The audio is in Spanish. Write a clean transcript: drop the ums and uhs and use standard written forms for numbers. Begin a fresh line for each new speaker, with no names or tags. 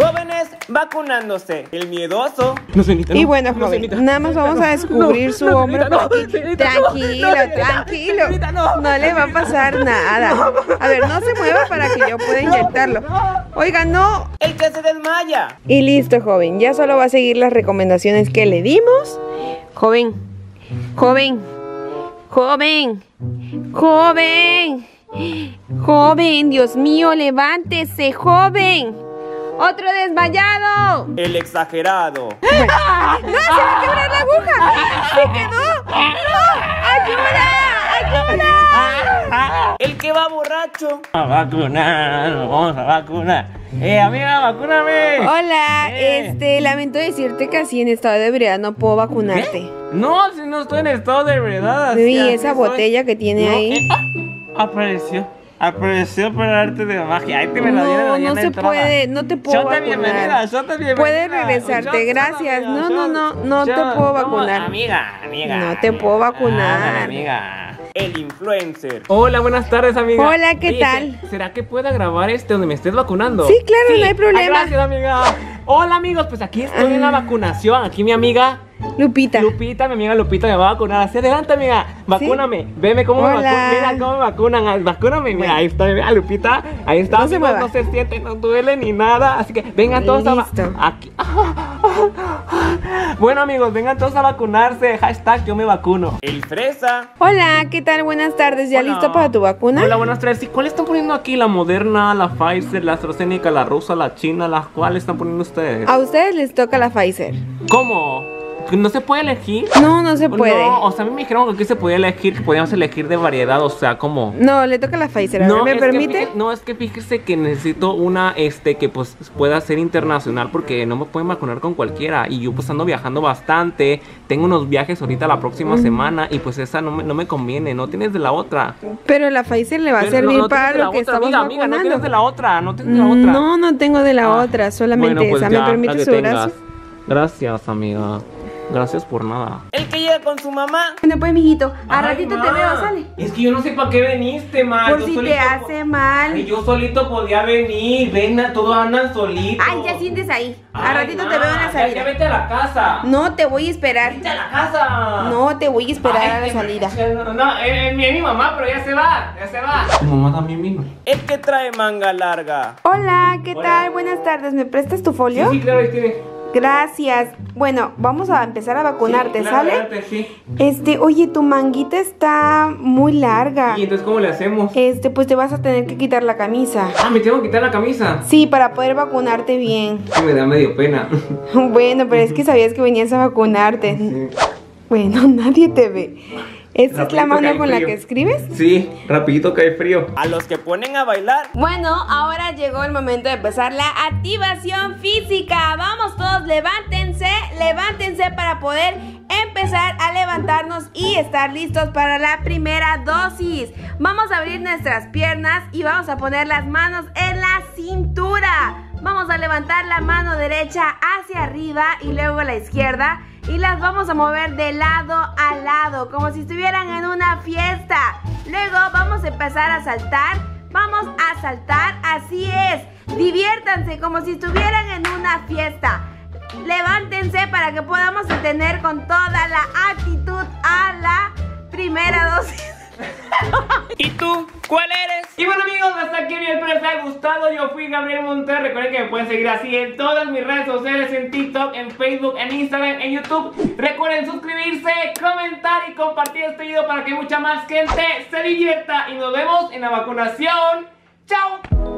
Jóvenes vacunándose. El miedoso.
No, señorita, no.
Y bueno,
No,
joven,
señorita,
nada más vamos a descubrir su hombro.
señorita,
Tranquilo, tranquilo. No le va a pasar nada. A ver, no se mueva para que yo pueda inyectarlo. Oiga, no.
El que se desmaya.
Y listo, joven. Ya solo va a seguir las recomendaciones que le dimos. Joven, joven, joven, joven, joven, Dios mío, levántese, joven. ¡Otro desmayado!
El exagerado.
¡No, se va a quebrar la aguja! ¡Se quedó! ¡No! ¡Ayuda! ¡Ayuda!
El que va borracho.
A vacunar, vamos a vacunar. Amiga, vacúname.
Hola, lamento decirte que así en estado de ebriedad no puedo vacunarte.
No, si no estoy en estado de verdad.
Y esa botella que tiene ahí.
Apareció por el arte de magia. Ahí te me la dieron.
No se puede, no te puedo
Shota bienvenida,
vacunar.
Shota bienvenida.
Puedes regresarte, gracias. No te puedo vacunar.
Amiga.
No te puedo vacunar.
Amiga.
El influencer.
Hola, buenas tardes, amiga.
Hola, ¿qué tal?
¿Será que pueda grabar donde me estés vacunando?
Sí, claro, no hay problema.
Ay, gracias, amiga. Hola, amigos, pues aquí estoy en la vacunación. Aquí mi amiga
Lupita,
mi amiga Lupita me va a vacunar. Así adelante, amiga. Vacúname. Veme cómo me vacunan. Mira cómo me vacunan. Vacúname. Mira, ahí está, mira, Lupita. Ahí está.
No se mueva.
No se siente, no duele ni nada. Así que vengan todos aquí. Bueno, amigos, vengan todos a vacunarse. Hashtag yo me vacuno.
El fresa.
hola, ¿qué tal? Buenas tardes, ¿ya
Hola.
listo para tu vacuna?
Hola, buenas tardes. ¿Y cuál están poniendo aquí? ¿La Moderna, la Pfizer, la AstraZeneca, la rusa, la china? ¿Las cuáles están poniendo ustedes?
A ustedes les toca la Pfizer.
¿Cómo? ¿No se puede elegir?
No se puede.
No, o sea, a mí me dijeron que aquí se podía elegir, que podíamos elegir de variedad, o sea, ¿cómo?
No, le toca la Pfizer. A ver, ¿me permite?
Es que fíjese que necesito una, que pues pueda ser internacional porque no me pueden vacunar con cualquiera. Y yo pues ando viajando bastante, tengo unos viajes ahorita la próxima semana y pues esa no me conviene, no tienes de la otra.
Pero la Pfizer le va a
Pero
servir
no
para
tienes de
lo que
otra,
estamos
amiga,
vacunando.
no tienes de la otra, no tienes de la otra.
No tengo de la otra, solamente
Bueno, pues
esa.
ya,
¿Me permite
la que
su brazo?
tengas. Gracias, amiga. Gracias por nada.
El que llega con su mamá.
Bueno, pues, mijito, a
Ay,
ratito
ma.
te veo, sale.
Es que yo no sé para qué veniste, ma.
Por
Yo
si
solito
te hace mal.
Ay, yo solito podía venir. Ven, todos andan solitos.
Ay, ya sientes ahí. A
Ay,
ratito
ma,
te veo en la
Ya
salida.
vete a la casa.
No, te voy a esperar.
Vete a la casa.
No, te voy a esperar
Ay,
a la
que
salida.
No, es mi mamá, pero ya se va. Tu mamá también vino.
El que trae manga larga.
Hola, ¿qué
Hola.
tal? Buenas tardes. ¿Me prestas tu folio?
Sí, claro, ahí tiene.
Gracias. Bueno, vamos a empezar a vacunarte,
Sí, claro,
¿sale?
adelante, sí.
Oye, tu manguita está muy larga.
¿Y entonces cómo le hacemos?
Pues te vas a tener que quitar la camisa.
Ah, me tengo que quitar la camisa.
Sí, para poder vacunarte bien.
Sí, me da medio pena.
Bueno, pero es que sabías que venías a vacunarte.
Sí.
Bueno, nadie te ve. ¿Esta es la
Rapidito
mano
cae
con la
frío.
que escribes?
Sí, rapidito cae frío.
A los que ponen a bailar.
Bueno, ahora llegó el momento de empezar la activación física. Vamos todos, levántense para poder empezar a levantarnos y estar listos para la primera dosis. Vamos a abrir nuestras piernas y vamos a poner las manos en la cintura. Vamos a levantar la mano derecha hacia arriba y luego la izquierda y las vamos a mover de lado a lado como si estuvieran en una fiesta. Luego vamos a empezar a saltar. Vamos a saltar, así es. Diviértanse como si estuvieran en una fiesta. Levántense para que podamos detener con toda la actitud a la primera dosis.
¿Y tú? ¿Cuál eres?
Y bueno, amigos, hasta aquí el video. Les haya gustado. Yo fui Gabriel Montero. Recuerden que me pueden seguir así en todas mis redes sociales, en TikTok, en Facebook, en Instagram, en YouTube. Recuerden suscribirse, comentar y compartir este video para que mucha más gente se divierta. Y nos vemos en la vacunación. ¡Chao!